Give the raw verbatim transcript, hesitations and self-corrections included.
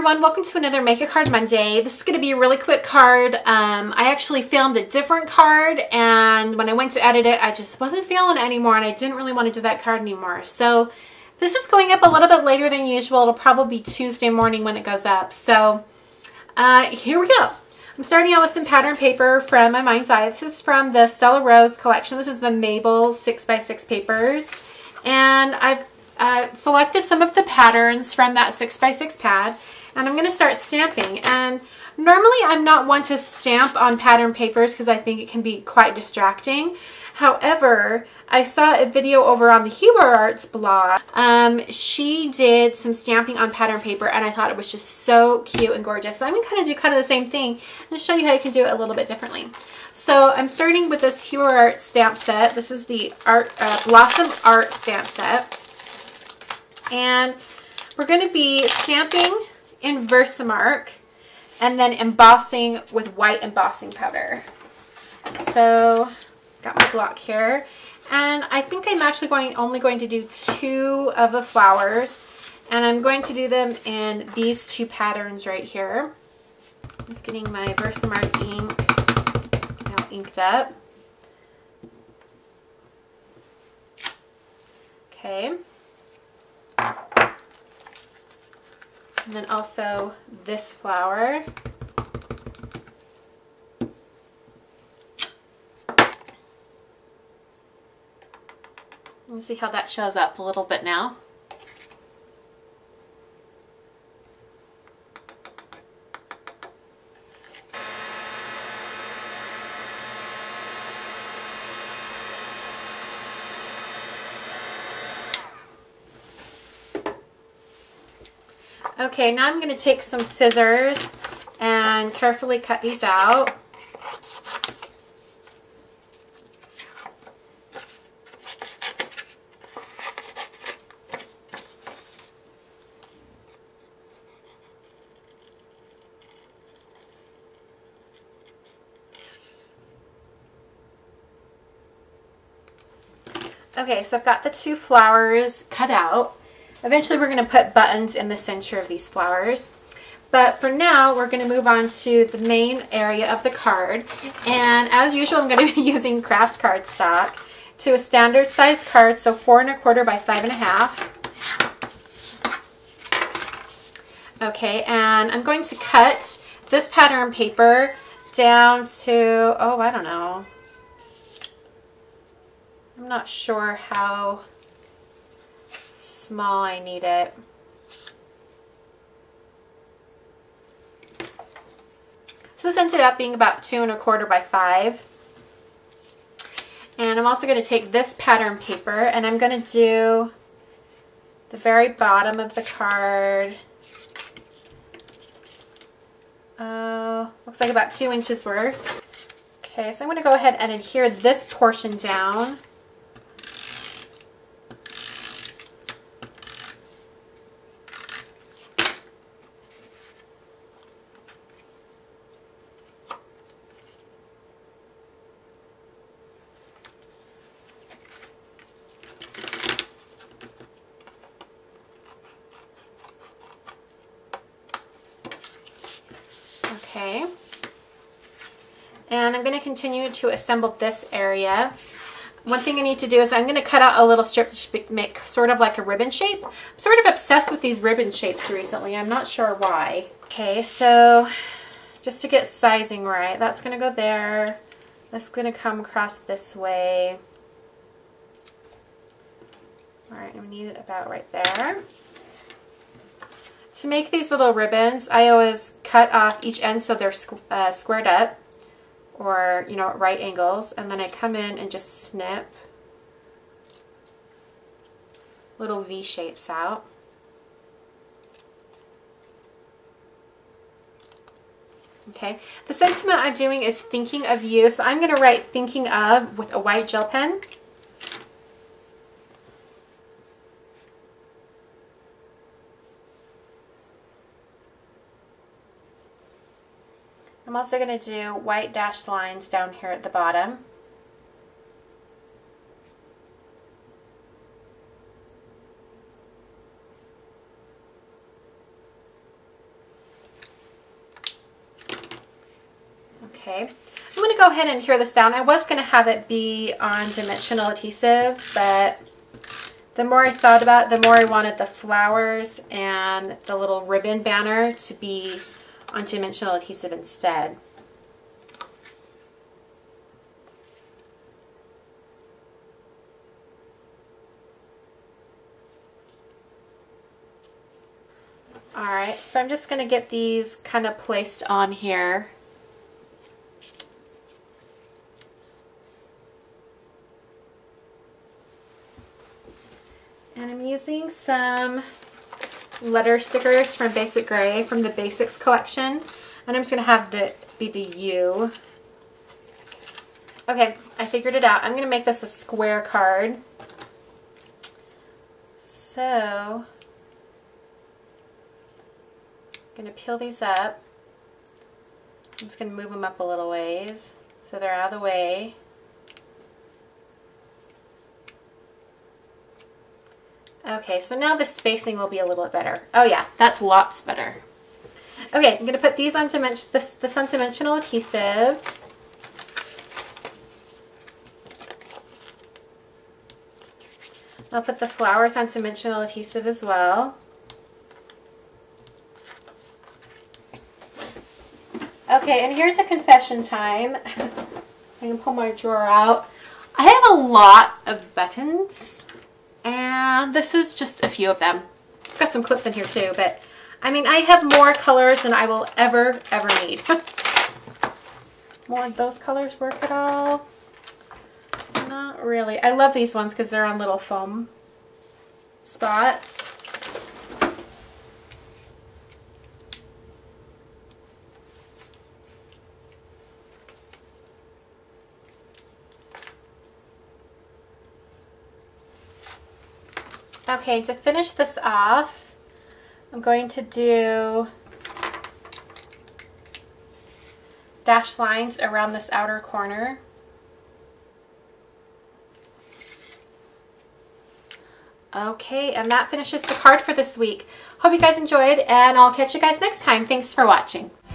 everyone, welcome to another Make a Card Monday. This is going to be a really quick card. Um, I actually filmed a different card, and when I went to edit it, I just wasn't feeling it anymore, and I didn't really want to do that card anymore. So this is going up a little bit later than usual. It'll probably be Tuesday morning when it goes up. So uh, here we go. I'm starting out with some pattern paper from my Mind's Eye. This is from the Stella Rose collection. This is the Mabel six by six papers, and I've Uh, selected some of the patterns from that six by six pad, and I'm going to start stamping. And normally I'm not one to stamp on pattern papers because I think it can be quite distracting. However, I saw a video over on the Huber Arts blog. Um, she did some stamping on pattern paper, and I thought it was just so cute and gorgeous. So I'm going to kind of do kind of the same thing and show you how you can do it a little bit differently. So I'm starting with this Huber Arts stamp set. This is the Art uh, Blossom Art stamp set. And we're going to be stamping in Versamark and then embossing with white embossing powder. So, got my block here. And I think I'm actually going only going to do two of the flowers. And I'm going to do them in these two patterns right here. I'm just getting my Versamark ink now inked up. Okay. And then also this flower. Let's see how that shows up a little bit now. Okay, now I'm going to take some scissors and carefully cut these out. Okay, so I've got the two flowers cut out. Eventually we're going to put buttons in the center of these flowers. But for now, we're going to move on to the main area of the card. And as usual, I'm going to be using craft cardstock to a standard size card, so four and a quarter by five and a half. Okay, and I'm going to cut this pattern paper down to, oh, I don't know. I'm not sure how small I need it. So this ended up being about two and a quarter by five. And I'm also going to take this pattern paper and I'm going to do the very bottom of the card. Uh, looks like about two inches worth. Okay, so I'm going to go ahead and adhere this portion down. Okay, and I'm going to continue to assemble this area. One thing I need to do is I'm going to cut out a little strip to make sort of like a ribbon shape. I'm sort of obsessed with these ribbon shapes recently. I'm not sure why. Okay, so just to get sizing right, that's going to go there. That's going to come across this way. All right, we need it about right there. To make these little ribbons, I always cut off each end so they're squ uh, squared up, or, you know, at right angles, and then I come in and just snip little V shapes out. Okay, the sentiment I'm doing is thinking of you, so I'm going to write thinking of with a white gel pen. I'm also going to do white dashed lines down here at the bottom. Okay, I'm going to go ahead and tear this down. I was going to have it be on dimensional adhesive, but the more I thought about it, the more I wanted the flowers and the little ribbon banner to be on dimensional adhesive instead. Alright, so I'm just going to get these kind of placed on here. And I'm using some letter stickers from Basic Gray from the Basics collection. And I'm just going to have the be the U. Okay, I figured it out. I'm going to make this a square card. So I'm going to peel these up. I'm just going to move them up a little ways so they're out of the way. Okay, so now the spacing will be a little bit better. Oh yeah, that's lots better. Okay, I'm going to put these on dimension, this, this on dimensional adhesive. I'll put the flowers on dimensional adhesive as well. Okay, and here's a confession time. I can pull my drawer out. I have a lot of buttons, and this is just a few of them. I've got some clips in here too, but I mean, I have more colors than I will ever, ever need. More of those colors work at all? Not really. I love these ones because they're on little foam spots. Okay, to finish this off, I'm going to do dashed lines around this outer corner. Okay, and that finishes the card for this week. Hope you guys enjoyed, and I'll catch you guys next time. Thanks for watching.